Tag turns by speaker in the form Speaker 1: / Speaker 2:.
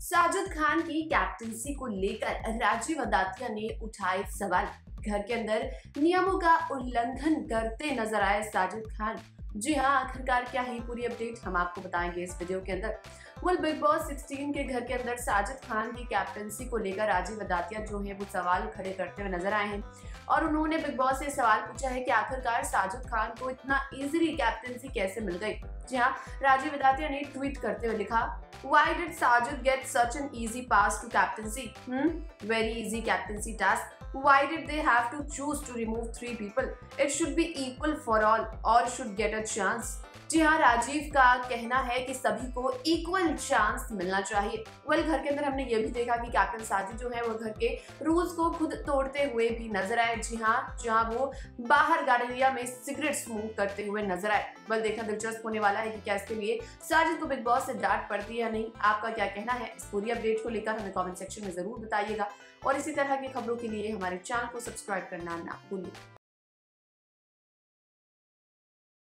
Speaker 1: साजिद खान की कैप्टनसी को लेकर राजीव अदातिया ने उठाए सवाल। घर के अंदर नियमों का उल्लंघन करते नजर आए साजिद खान। जी हाँ, आखिरकार क्या है पूरी अपडेट हम आपको बताएंगे इस वीडियो के अंदर। बिग बॉस 16 के घर के अंदर साजिद खान की कैप्टनसी को लेकर राजीव अदातिया जो है वो सवाल खड़े करते हुए नजर आए हैं और उन्होंने बिग बॉस से सवाल पूछा है कि आखिरकार साजिद खान को इतना इजीली कैप्टनसी कैसे मिल गई। जी हाँ, राजीव अदातिया ने ट्वीट करते हुए लिखा, Why did Sajid get such an easy pass to captaincy? Very easy captaincy task. Why did they have to choose to remove 3 people? It should be equal for all or should get a chance. जी हाँ, राजीव का कहना है कि सभी को equal chance मिलना चाहिए। घर के अंदर हमने ये भी देखा कि कैप्टन साजिद जो है वो घर के रूल्स को खुद तोड़ते हुए भी नजर आए। जी हाँ, जहाँ वो बाहर गार्डन एरिया में सिगरेट स्मोक करते हुए नजर आए। देखना दिलचस्प होने वाला है कि क्या इसके लिए साजिद को बिग बॉस से डांट पड़ती है या नहीं। आपका क्या कहना है इस पूरी अपडेट को लेकर हमें कमेंट सेक्शन में जरूर बताइएगा और इसी तरह की खबरों के लिए हमारे चैनल को सब्सक्राइब करना ना भूलिए।